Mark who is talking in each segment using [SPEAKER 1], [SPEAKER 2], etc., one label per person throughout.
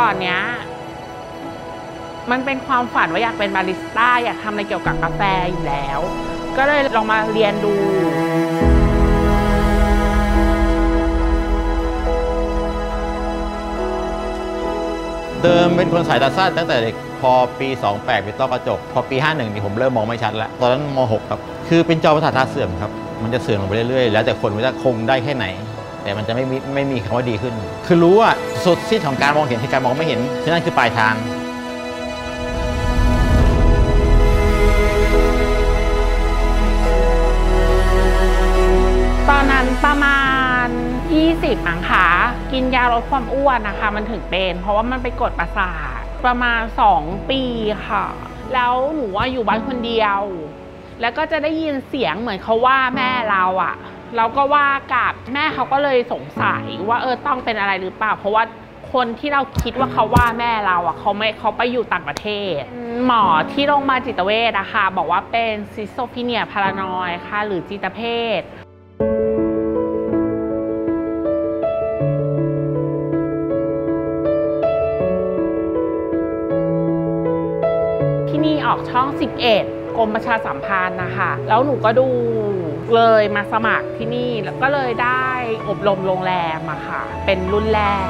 [SPEAKER 1] ก่อนเนี้ยมันเป็นความฝันว่าอยากเป็นบาริสต้าอยากทำอะไรเกี่ยวกับกาแฟอยู่แล้วก็เลยลองมาเรียนดู
[SPEAKER 2] เดิมเป็นคนสายตาสั้นตั้งแต่เด็กพอปี28เป็นต้อกระจกพอปี51นี่ผมเริ่มมองไม่ชัดแล้วตอนนั้นม6ครับคือเป็นจอประสาทตาเสื่อมครับมันจะเสื่อมลงไปเรื่อยๆแล้วแต่คนว่าจะคงได้แค่ไหนแต่มันจะไม่มีคำว่าดีขึ้นคือรู้ว่าสุดสิ้นของการมองเห็นคือการมองไม่เห็นฉะนั้นคือปลายทาง
[SPEAKER 1] ตอนนั้นประมาณ20มั้งคะกินยาลดความอ้วนนะคะมันถึงเป็นเพราะว่ามันไปกดประสาทประมาณ2 ปีค่ะแล้วหนูว่าอยู่บ้านคนเดียวแล้วก็จะได้ยินเสียงเหมือนเขาว่าแม่เราอ่ะเราก็ว่ากับแม่เขาก็เลยสงสัยว่าต้องเป็นอะไรหรือเปล่าเพราะว่าคนที่เราคิดว่าเขาว่าแม่เราอ่ะเขาไปอยู่ต่างประเทศหมอที่โรงพยาบาลจิตเวชอะค่ะบอกว่าเป็นซิสโซฟีเนียพารานอยด์ค่ะหรือจิตเภทที่นี่ออกช่อง11กรมประชาสัมพันธ์นะคะแล้วหนูก็ดูเลยมาสมัครที่นี่แล้วก็เลยได้อบรมโรงแรมอะค่ะเป็นรุ่นแรก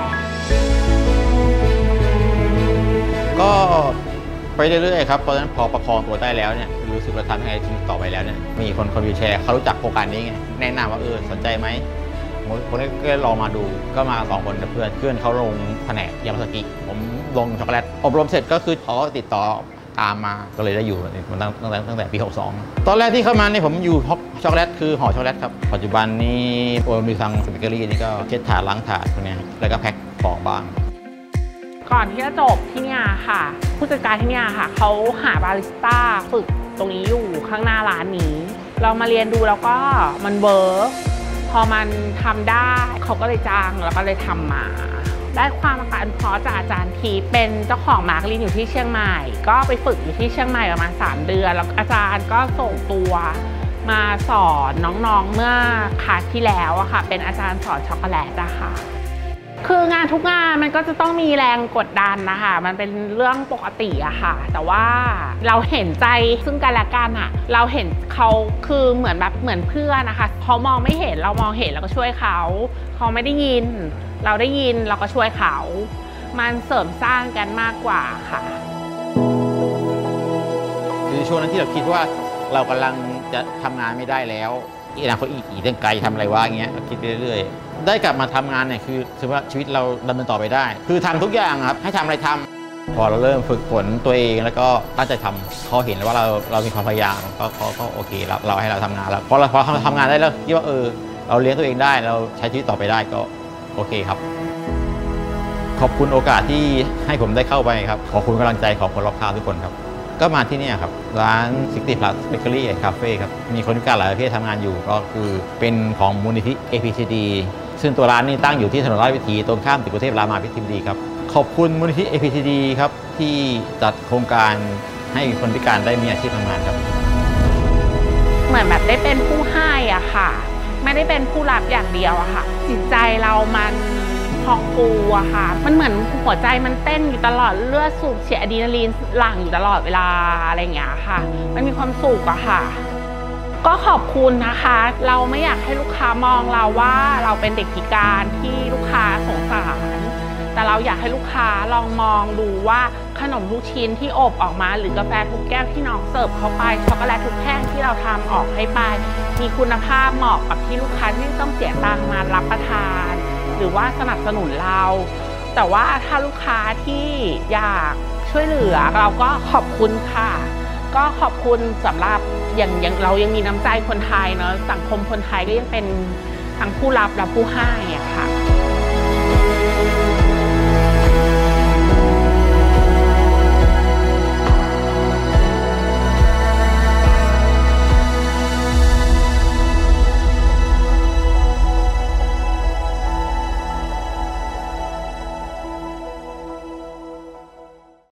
[SPEAKER 2] ก็ไปเรื่อยๆครับตอนนั้นพอประคองตัวได้แล้วเนี่ยรู้สึกว่าทำยังไงทีต่อไปแล้วเนี่ยมีคนวีลแชร์เขารู้จักโครงการนี้ไงแนะนำว่าสนใจไหมคนนี้ก็ลองมาดูก็มา2 คนกับเพื่อนเขาลงแผนกยามาสกิผมลงช็อกโกแลตอบรมเสร็จก็คือเขาติดต่อตามมาก็เลยได้อยู่มันตั้งแต่ปี62ตอนแรกที่เข้ามาเนี่ยผมอยู่ช็อกโกแลตคือห่อช็อกโกแลตครับปัจจุบันนี้มีทางสเปกเกอรี่นี่ก็เช็ดถาดล้างถาดพวกนี้แล้วก็แพ็คของบ้าง
[SPEAKER 1] ก่อนที่จะจบที่นี่ค่ะผู้จัดการที่นี่ค่ะเขาหาบาริสต้าฝึกตรงนี้อยู่ข้างหน้าร้านนี้เรามาเรียนดูแล้วก็มันเวิร์กพอมันทำได้เขาก็เลยจ้างแล้วก็เลยทำมาได้ความการเพาะจากอาจารย์ทีเป็นเจ้าของมาร์กลินอยู่ที่เชียงใหม่ก็ไปฝึกอยู่ที่เชียงใหม่ประมาณ3 เดือนแล้วอาจารย์ก็ส่งตัวมาสอนน้องๆเมื่อคลาสที่แล้วอะค่ะเป็นอาจารย์สอนช็อกโกแลตนะคะคืองานทุกงานมันก็จะต้องมีแรงกดดันนะคะมันเป็นเรื่องปกติอะค่ะแต่ว่าเราเห็นใจซึ่งกันและกันอะเราเห็นเขาคือเหมือนเพื่อนนะคะเขามองไม่เห็นเรามองเห็นเราก็ช่วยเขาไม่ได้ยินเราได้ยินเราก็ช่วยเขามันเสริมสร้างกันมากกว่าค่ะ
[SPEAKER 2] คือช่วงนั้นที่เราคิดว่าเรากำลังจะทำงานไม่ได้แล้วอนาคตอีกเรื่องไกลทำอะไรวะอย่างเงี้ยคิดไปเรื่อยๆได้กลับมาทำงานเนี่ยคือถือว่าชีวิตเราดำเนินต่อไปได้คือทำทุกอย่างครับให้ทำอะไรทำพอเราเริ่มฝึกฝนตัวเองแล้วก็ตั้งใจทำเขาเห็นว่าเรามีความพยายามก็โอเคเราให้เราทำงานแล้วพอเราทำงานได้แล้วคิดว่าเราเลี้ยงตัวเองได้เราใช้ชีวิตต่อไปได้ก็โอเคครับขอบคุณโอกาสที่ให้ผมได้เข้าไปครับขอบคุณกำลังใจของคนรอบข้างทุกคนครับก็มาที่นี่ครับร้าน60 plus bakery and cafe ครับมีคนพิการหลายประเภททำงานอยู่ก็คือเป็นของมูลนิธิ APCD ซึ่งตัวร้านนี้ตั้งอยู่ที่ถนนราชวิถีตรงข้ามตึกกรุงเทพรามาภิบดีครับขอบคุณมูลนิธิ APCD ครับที่จัดโครงการให้คนพิการได้มีอาชีพทำงานครับ
[SPEAKER 1] เหมือนแบบได้เป็นผู้ให้อะค่ะไม่ได้เป็นผู้รับอย่างเดียวอะค่ะจิตใจเรามันพองฟูอะค่ะมันเหมือนหัวใจมันเต้นอยู่ตลอดเลือดสูบฉีดอะดรีนาลีนหลั่งอยู่ตลอดเวลาอะไรอย่างเงี้ยค่ะมันมีความสุขอะค่ะก็ขอบคุณนะคะเราไม่อยากให้ลูกค้ามองเราว่าเราเป็นเด็กพิการที่ลูกค้าสงสารแต่เราอยากให้ลูกค้าลองมองดูว่าขนมทุกชิ้นที่อบออกมาหรือกาแฟทุกแก้วที่น้องเสิร์ฟเข้าไปช็อกโกแลตทุกแท่งที่เราทำออกให้ไปมีคุณภาพเหมาะกับที่ลูกค้าที่ต้องเสียตังค์มารับประทานหรือว่าสนับสนุนเราแต่ว่าถ้าลูกค้าที่อยากช่วยเหลือเราก็ขอบคุณค่ะก็ขอบคุณสำหรับอย่างเรายังมีน้ำใจคนไทยเนาะสังคมคนไทยก็ยังเป็นทั้งผู้รับและผู้ให้อะค่ะ